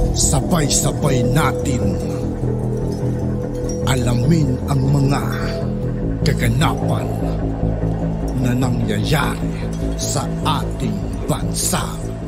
Sabay-sabay natin alamin ang mga kaganapan na nangyayari sa ating bansa.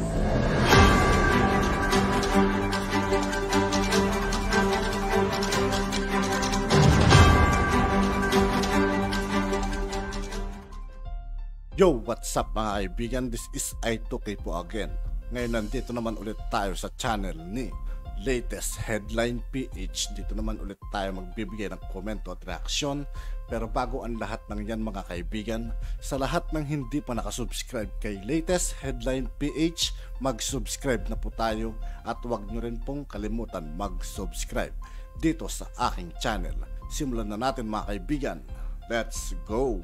Yo, what's up mga kaibigan? This is I2K po again. Ngayon nandito naman ulit tayo sa channel ni Latest Headline PH. Dito naman ulit tayo magbibigay ng komento at reaksyon. Pero bago ang lahat ng yan mga kaibigan, sa lahat ng hindi pa nakasubscribe kay Latest Headline PH, mag-subscribe na po tayo at huwag nyo rin pong kalimutan mag-subscribe dito sa aking channel. Simulan na natin mga kaibigan. Let's go!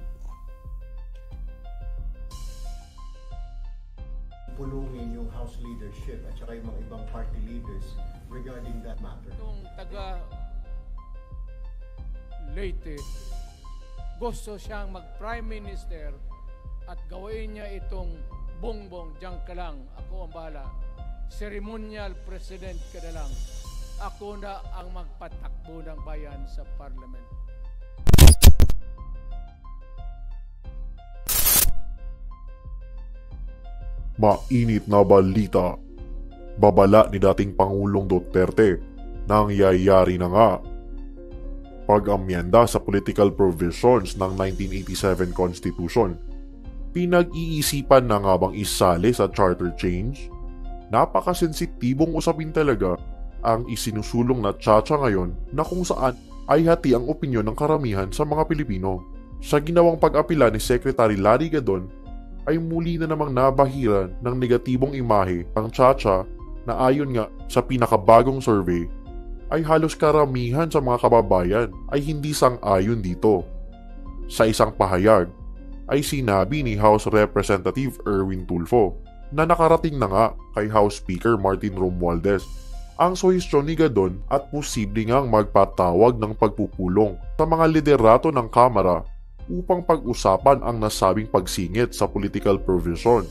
Pulungin yung House leadership at saka yung mga ibang party leaders regarding that matter. Itong taga Leyte, gusto siyang mag-Prime Minister at gawin niya itong bongbong, diyan ka lang, ako ang bahala. Ceremonial President ka na lang. Ako na ang magpatakbo ng bayan sa Parliament. Mainit na balita. Babala ni dating Pangulong Duterte. Nangyayari na nga. Pag-amyenda sa political provisions ng 1987 Constitution. Pinag-iisipan na nga bang isali sa charter change? Napakasensitibong usapin talaga ang isinusulong na tsa-tsa ngayon na kung saan ay hati ang opinyon ng karamihan sa mga Pilipino. Sa ginawang pag-apila ni Secretary Larry Gadon, ay muli na namang nabahiran ng negatibong imahe ang tsa-tsa na ayon nga sa pinakabagong survey ay halos karamihan sa mga kababayan ay hindi sang-ayon dito. Sa isang pahayag ay sinabi ni House Representative Erwin Tulfo na nakarating na nga kay House Speaker Martin Romualdez ang suhestyon ni Gadon at posible ngang magpatawag ng pagpupulong sa mga liderato ng Kamara upang pag-usapan ang nasabing pagsingit sa political provisions.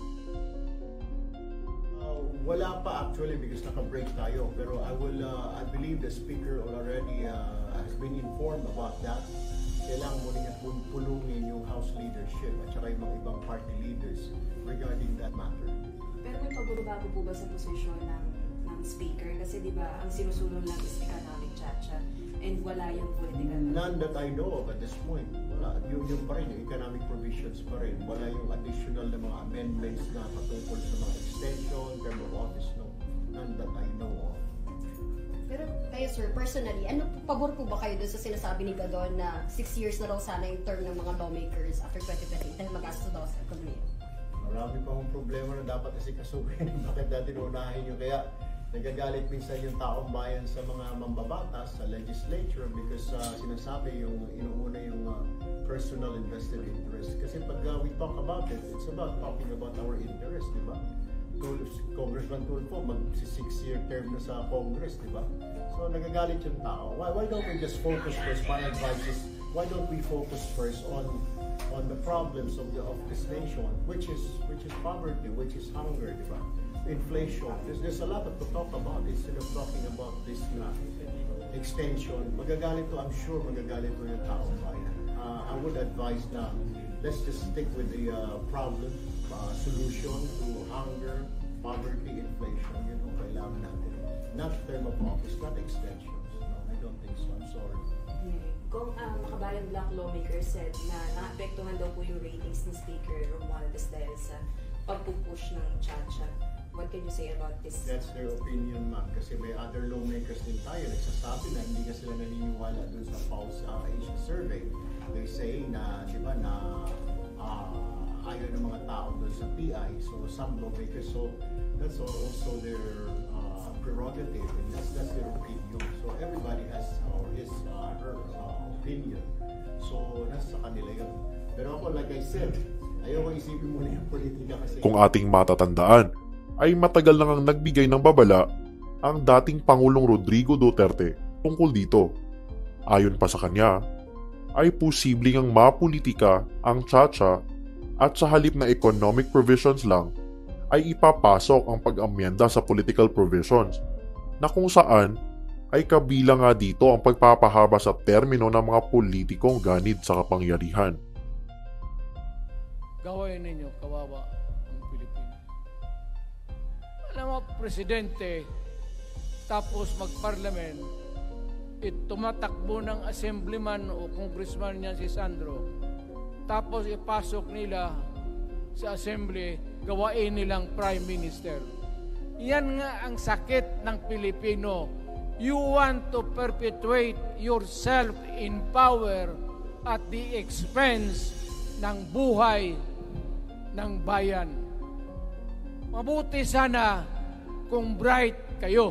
Wala pa actually because naka-break tayo, pero I believe the speaker already has been informed about that. Kailangan mo niya pulungin yung House leadership at saka yung mga ibang party leaders regarding that matter. Pero may pagbabago po ba sa posisyon ng speaker? Kasi di ba ang sinusulong lang is economic tsa-tsa and wala yung political. None that I know of at this point. Wala. Yung pa rin, yung economic provisions pa rin. Wala yung additional na mga amendments na patungkol sa mga extension, term of office, no. None that I know of. Pero kayo sir, personally, pabor po ba kayo doon sa sinasabi ni Gadon na 6 years na raw sana yung term ng mga lawmakers after 2028 dahil magastos daw sa ekonomiya? Marami pa akong problema na dapat kasi kasuhin. Bakit natin unahin yun? Kaya nagagalit minsan yung taong bayan sa mga mambabatas sa legislature because sinasabi yung inuuna yung personal invested interest. Kasi pag we talk about it, it's about talking about our interest, di ba? Congressman Tulfo, mag-6-year term na sa Congress, di ba? So nagagalit yung tao. Why don't we just focus first? My advice is, why don't we focus first on the problems of this nation, which is poverty, which is hunger, di ba? Inflation. There's a lot to talk about instead of talking about this extension. Magagalit to, I'm sure magagalit to yung taong bayan. I would advise na let's just stick with the problem, solution to hunger, poverty, inflation. Yun ang kailangan natin. Not term of office, not extensions. No, I don't think so. I'm sorry. Kung makabayan black lawmakers said na naapektuhan daw po yung ratings ni Speaker Romualdez dahil sa pagpupush ng tsa-tsa. What can you say about this? That's their opinion, ma'am. Kasi may other lawmakers din tayo nagsasabi na hindi ka sila naniniwala dun sa Pulse Asia survey. They say na, di ba, na ayaw ng mga tao dun sa PI. So some lawmakers, so that's also their prerogative and that's their opinion. So everybody has his her opinion. So nasa kanila yun. Pero ako, like I said, ayaw ko isipin muna yung politika kasi Kung ating matatandaan, ay matagal nang nagbigay ng babala ang dating Pangulong Rodrigo Duterte tungkol dito. Ayon pa sa kanya, ay posibleng ang mapolitika ang tsa-tsa at sa halip na economic provisions lang ay ipapasok ang pag-amyenda sa political provisions na kung saan ay kabilang nga dito ang pagpapahaba sa termino ng mga politikong ganid sa kapangyarihan. Gawain ninyo, kawawa ang Pilipinas. Alam mo, presidente, tapos mag-parliament, tumatakbo ng assemblyman o congressman niya si Sandro, tapos ipasok nila sa assembly, gawain nilang prime minister. Yan nga ang sakit ng Pilipino. You want to perpetuate yourself in power at the expense ng buhay ng bayan. Mabuti sana kung bright kayo.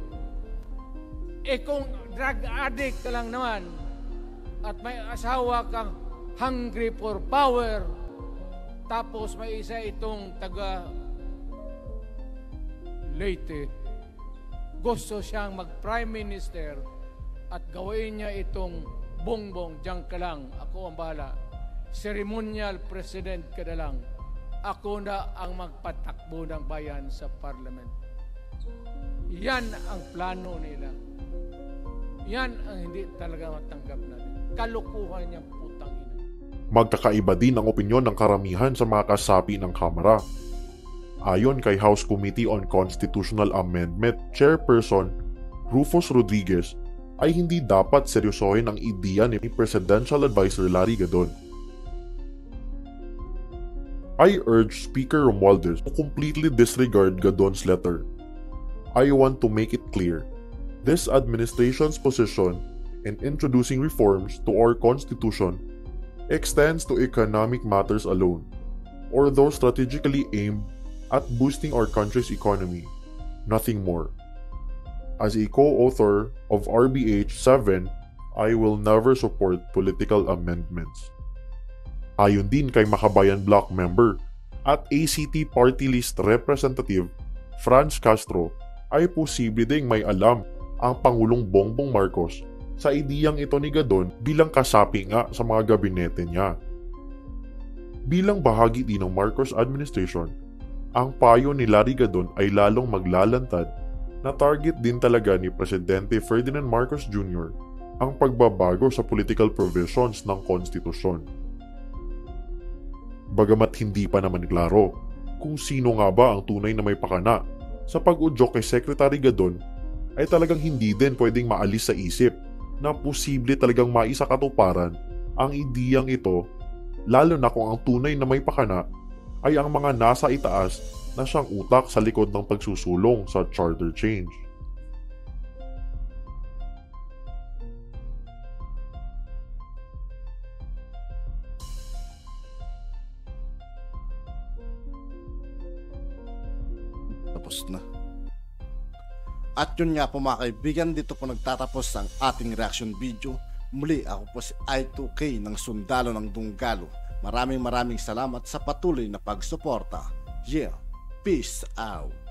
Kung drug addict ka lang naman at may asawa kang hungry for power, tapos may isa itong taga Leyte, gusto siyang mag-prime minister at gawin niya itong bongbong, diyan ka lang, ako ang bahala. Ceremonial president ka na lang. Ako na ang magpatakbo ng bayan sa parliament. Yan ang plano nila. Yan ang hindi talaga matanggap natin. Kalukuhan niyang putang ina. Magkakaiba din ang opinyon ng karamihan sa mga kasapi ng Kamara. Ayon kay House Committee on Constitutional Amendment Chairperson Rufus Rodriguez, ay hindi dapat seryosohin ang ideya ni Presidential Advisor Larry Gadon. I urge Speaker Romualdez to completely disregard Gadon's letter. I want to make it clear, this administration's position in introducing reforms to our Constitution extends to economic matters alone, or those strategically aimed at boosting our country's economy, nothing more. As a co-author of RBH 7, I will never support political amendments. Ayon din kay Makabayan Bloc member at ACT Party List Representative Franz Castro, ay posible ding may alam ang Pangulong Bongbong Marcos sa ideyang ito ni Gadon bilang kasapi nga sa mga gabinete niya. Bilang bahagi din ng Marcos administration, ang payo ni Larry Gadon ay lalong maglalantad na target din talaga ni Presidente Ferdinand Marcos Jr. ang pagbabago sa political provisions ng konstitusyon. Bagamat hindi pa naman klaro kung sino nga ba ang tunay na may pakana sa pag-udyok kay Secretary Gadon, ay talagang hindi din pwedeng maalis sa isip na posible talagang maisakatuparan ang ideyang ito, lalo na kung ang tunay na may pakana ay ang mga nasa itaas na siyang utak sa likod ng pagsusulong sa charter change. Tapos na. At yun nga po mga kaibigan, dito po nagtatapos ang ating reaction video. Muli ako po si I2K ng Sundalo ng Dunggalo. Maraming salamat sa patuloy na pagsuporta. Yeah, peace out.